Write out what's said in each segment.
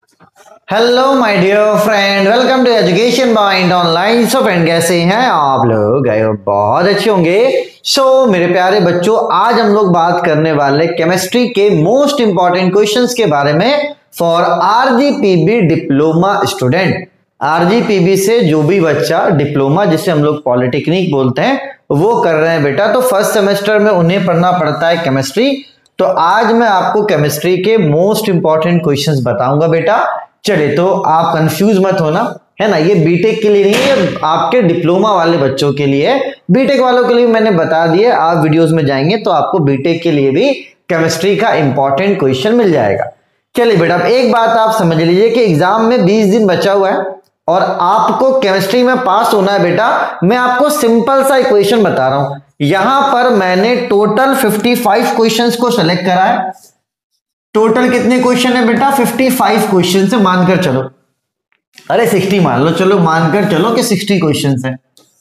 Hello my dear friend, welcome to education point online. So friend, कैसे हैं आप लोग? बहुत अच्छे होंगे। मेरे प्यारे बच्चों, आज हम लोग बात करने वाले केमिस्ट्री के मोस्ट इंपॉर्टेंट क्वेश्चंस के बारे में for RGPV diploma student. RGPV से जो भी बच्चा डिप्लोमा, जिसे हम लोग पॉलिटेक्निक बोलते हैं, वो कर रहे हैं बेटा, तो फर्स्ट सेमेस्टर में उन्हें पढ़ना पड़ता है केमिस्ट्री। तो आज मैं आपको केमिस्ट्री के मोस्ट इंपॉर्टेंट क्वेश्चंस बताऊंगा बेटा। चलिए, तो आप कंफ्यूज मत होना, है ना। ये बीटेक के लिए नहीं है, आपके डिप्लोमा वाले बच्चों के लिए है। बीटेक वालों के लिए मैंने बता दिया, आप वीडियोस में जाएंगे तो आपको बीटेक के लिए भी केमिस्ट्री का इंपॉर्टेंट क्वेश्चन मिल जाएगा। चलिए बेटा, एक बात आप समझ लीजिए कि एग्जाम में 20 दिन बचा हुआ है और आपको केमिस्ट्री में पास होना है बेटा। मैं आपको सिंपल सा इक्वेशन बता रहा हूं। यहां पर मैंने टोटल 55 क्वेश्चंस को सेलेक्ट करा है। टोटल कितने क्वेश्चन है बेटा? 55 क्वेश्चन से मानकर चलो, अरे 60 मान लो, चलो मानकर चलो कि 60 क्वेश्चन है।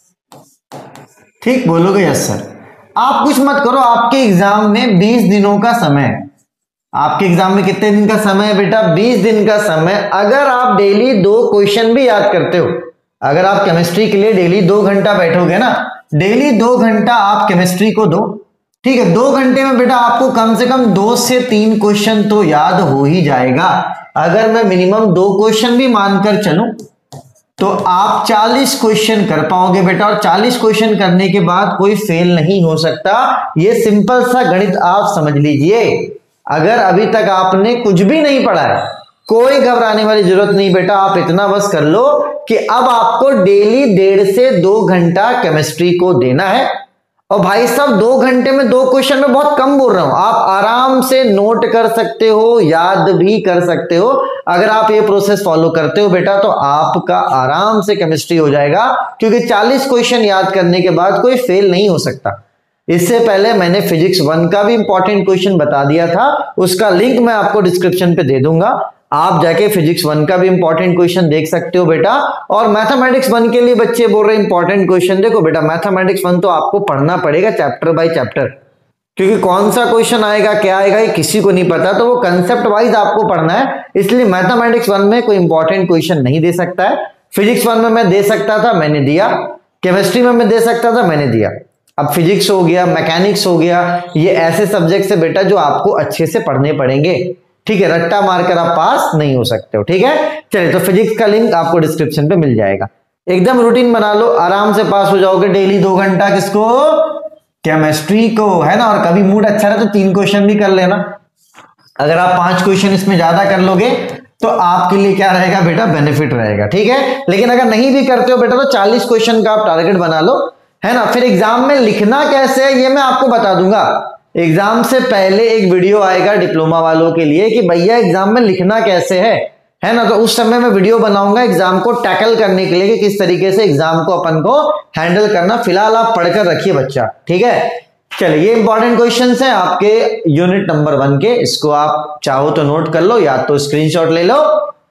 ठीक बोलोगे? Yes sir. आप कुछ मत करो, आपके एग्जाम में 20 दिनों का समय है। आपके एग्जाम में कितने दिन का समय है बेटा? 20 दिन का समय। अगर आप डेली 2 क्वेश्चन भी याद करते हो, अगर आप केमिस्ट्री के लिए डेली 2 घंटा बैठोगे ना, डेली 2 घंटा आप केमिस्ट्री को दो, ठीक है। 2 घंटे में बेटा आपको कम से कम 2 से 3 क्वेश्चन तो याद हो ही जाएगा। अगर मैं मिनिमम 2 क्वेश्चन भी मानकर चलूं तो आप 40 क्वेश्चन कर पाओगे बेटा। और 40 क्वेश्चन करने के बाद कोई फेल नहीं हो सकता। ये सिंपल सा गणित आप समझ लीजिए। अगर अभी तक आपने कुछ भी नहीं पढ़ा है, कोई घबराने वाली जरूरत नहीं बेटा। आप इतना बस कर लो कि अब आपको डेली 1.5 से 2 घंटा केमिस्ट्री को देना है। और भाई साहब, 2 घंटे में 2 क्वेश्चन में बहुत कम बोल रहा हूं, आप आराम से नोट कर सकते हो, याद भी कर सकते हो। अगर आप ये प्रोसेस फॉलो करते हो बेटा तो आपका आराम से केमिस्ट्री हो जाएगा, क्योंकि 40 क्वेश्चन याद करने के बाद कोई फेल नहीं हो सकता। इससे पहले मैंने फिजिक्स 1 का भी इंपॉर्टेंट क्वेश्चन बता दिया था, उसका लिंक मैं आपको डिस्क्रिप्शन पे दे दूंगा। आप जाके फिजिक्स 1 का भी इंपॉर्टेंट क्वेश्चन देख सकते हो बेटा। और मैथमेटिक्स 1 के लिए बच्चे बोल रहे हैं इंपॉर्टेंट क्वेश्चन। देखो बेटा, मैथमेटिक्स 1 तो आपको पढ़ना पड़ेगा चैप्टर बाय चैप्टर, क्योंकि कौन सा क्वेश्चन आएगा, क्या आएगा, ये किसी को नहीं पता। तो वो कंसेप्ट वाइज आपको पढ़ना है, इसलिए मैथमेटिक्स 1 में कोई इंपॉर्टेंट क्वेश्चन नहीं दे सकता है। फिजिक्स 1 में मैं दे सकता था, मैंने दिया। केमिस्ट्री में मैं दे सकता था, मैंने दिया। अब फिजिक्स हो गया, मैकेनिक्स हो गया, ये ऐसे सब्जेक्ट है बेटा जो आपको अच्छे से पढ़ने पड़ेंगे, ठीक है। रट्टा मारकर आप पास नहीं हो सकते हो, ठीक है। चलिए, तो फिजिक्स का लिंक आपको डिस्क्रिप्शन पे मिल जाएगा। एकदम रूटीन बना लो, आराम से पास हो जाओगे। डेली 2 घंटा किसको? केमिस्ट्री को, है ना। और कभी मूड अच्छा रहे तो 3 क्वेश्चन भी कर लेना। अगर आप 5 क्वेश्चन इसमें ज्यादा कर लोगे तो आपके लिए क्या रहेगा बेटा? बेनिफिट रहेगा, ठीक है। लेकिन अगर नहीं भी करते हो बेटा तो 40 क्वेश्चन का आप टारगेट बना लो, है ना। फिर एग्जाम में लिखना कैसे है ये मैं आपको बता दूंगा। एग्जाम से पहले एक वीडियो आएगा डिप्लोमा वालों के लिए कि भैया एग्जाम में लिखना कैसे है ना। तो उस समय मैं वीडियो बनाऊंगा एग्जाम को टैकल करने के लिए कि किस तरीके से एग्जाम को अपन को हैंडल करना। फिलहाल आप पढ़कर रखिए बच्चा, ठीक है। चलिए, ये इंपॉर्टेंट क्वेश्चंस हैं आपके यूनिट नंबर 1 के। इसको आप चाहो तो नोट कर लो या तो स्क्रीनशॉट ले लो।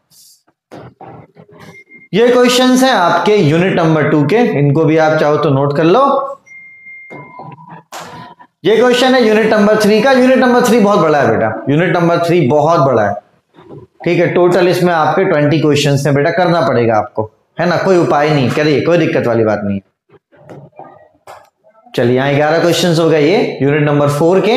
ये क्वेश्चंस हैं आपके यूनिट नंबर 2 के, इनको भी आप चाहो तो नोट कर लो। ये क्वेश्चन है यूनिट नंबर 3 का। यूनिट नंबर 3 बहुत बड़ा है बेटा, यूनिट नंबर 3 बहुत बड़ा है, ठीक है। टोटल इसमें आपके 20 क्वेश्चंस हैं बेटा, करना पड़ेगा आपको, है ना। कोई उपाय नहीं, करिए, कोई दिक्कत वाली बात नहीं। चलिए, यहां 11 क्वेश्चंस हो गए ये यूनिट नंबर 4 के।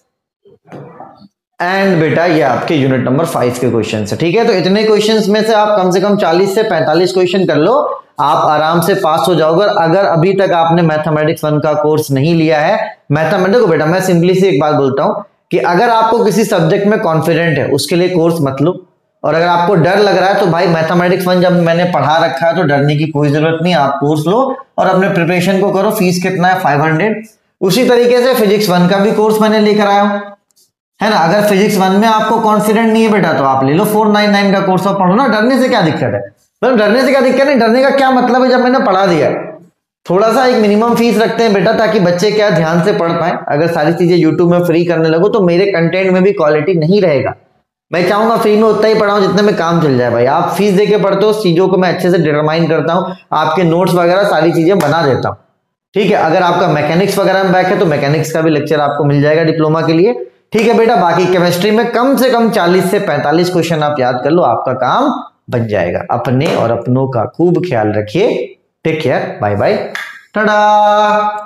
एंड बेटा ये आपके यूनिट नंबर 5 के क्वेश्चन है, ठीक है। तो इतने क्वेश्चंस में से आप कम से कम 40 से 45 क्वेश्चन कर लो, आप आराम से पास हो जाओगे। अगर अभी तक आपने मैथमेटिक्स 1 का कोर्स नहीं लिया है, मैथमेटिक्स को बेटा मैं सिंपली से एक बात बोलता हूं कि अगर आपको किसी सब्जेक्ट में कॉन्फिडेंट है उसके लिए कोर्स मत लो। और अगर आपको डर लग रहा है तो भाई मैथमेटिक्स 1 जब मैंने पढ़ा रखा है तो डरने की कोई जरूरत नहीं, आप कोर्स लो और अपने प्रिपरेशन को करो। फीस कितना है? 500। उसी तरीके से फिजिक्स 1 का भी कोर्स मैंने लेकर आया हूं, है ना। अगर फिजिक्स 1 में आपको कॉन्फिडेंट नहीं है बेटा तो आप ले लो 499 का कोर्स और पढ़ो ना। डरने से क्या दिक्कत है? मतलब डरने से क्या दिक्कत नहीं, डरने का क्या मतलब है? जब मैंने पढ़ा दिया, थोड़ा सा एक मिनिमम फीस रखते हैं बेटा ताकि बच्चे क्या ध्यान से पढ़ पाए। अगर सारी चीजें यूट्यूब में फ्री करने लगो तो मेरे कंटेंट में भी क्वालिटी नहीं रहेगा। मैं चाहूंगा फ्री में उतना ही पढ़ाऊं जितने में काम चल जाए। भाई आप फीस देके पढ़ते हो, चीजों को मैं अच्छे से डिटरमाइन करता हूं, आपके नोट्स वगैरह सारी चीजें बना देता हूं, ठीक है। अगर आपका मैकेनिक्स वगैरह में बैक है तो मैकेनिक्स का भी लेक्चर आपको मिल जाएगा डिप्लोमा के लिए, ठीक है बेटा, बाकी केमिस्ट्री में कम से कम 40 से 45 क्वेश्चन आप याद कर लो, आपका काम बन जाएगा। अपने और अपनों का खूब ख्याल रखिए। Take care, bye bye, Tata.